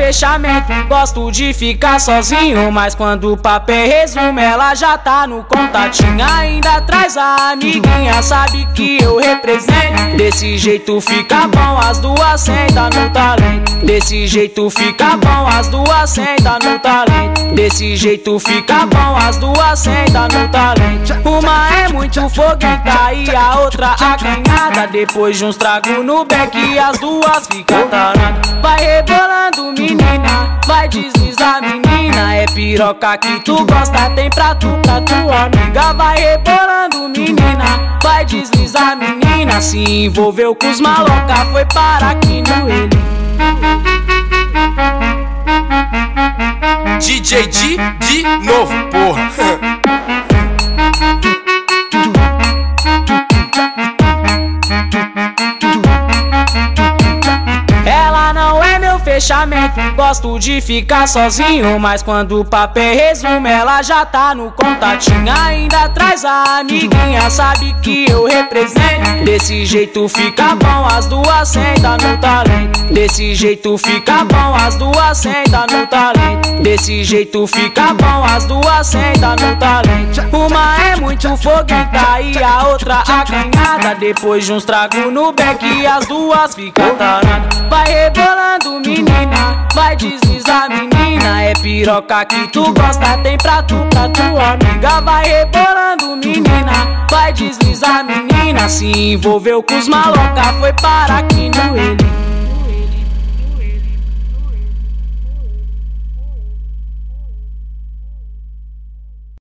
fechamento. Gosto de ficar sozinho, mas quando o papo é resumo, ela já tá no contatinho. Ainda traz a amiguinha, sabe que eu represento. Desse jeito fica bom, as duas sentam no talento. Desse jeito fica bom, as duas sentam no talento. Desse jeito fica bom, as duas sentam no talento. Uma é muito foguenta e a outra acanhada. Depois de uns tragos no beck, as duas ficam taradas. Vai rebolando menina, vai deslizar menina. É piroca que tu gosta, tem pra tu, pra tua amiga. Vai rebolando menina, vai deslizar menina. Se envolveu com os maloca, foi parar aqui no ele. DJ de novo, porra. Ela não é meu fechamento, gosto de ficar sozinho, mas quando o papo é resumo, ela já tá no contatinho. Ainda traz a amiguinha, sabe que eu represento. Desse jeito fica bom, as duas sentam no talento. Desse jeito fica bom, as duas sentam no talento. Desse jeito fica bom, as duas sentam no talento. Uma é muito foguenta e a outra acanhada. Depois de uns tragos no beck, as duas ficam taradas. Vai rebolando menina, vai deslizar menina. É piroca que tu gosta, tem pra tu, pra tua amiga. Vai rebolando menina, vai deslizar menina. Se envolveu com os maloca, foi parar aqui no ele.